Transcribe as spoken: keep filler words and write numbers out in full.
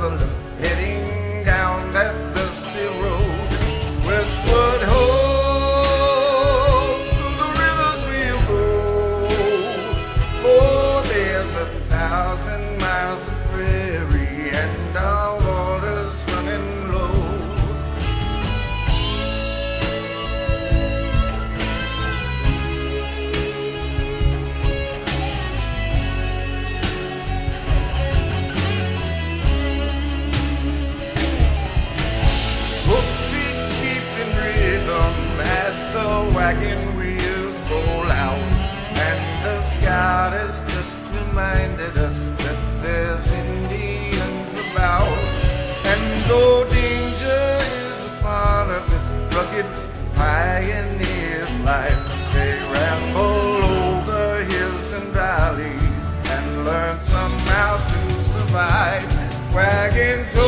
traveler heading down that dusty road. Westward ho, through the rivers we'll go, for there's a thousand miles of prairie and our water's running low. Hoofbeats keeping rhythm as the wagon wheels roll out, and the scout has just reminded us that there's Indians about. And though danger is a part of this rugged pioneer's life, they ramble over hills and valleys and learn somehow to survive. Wagons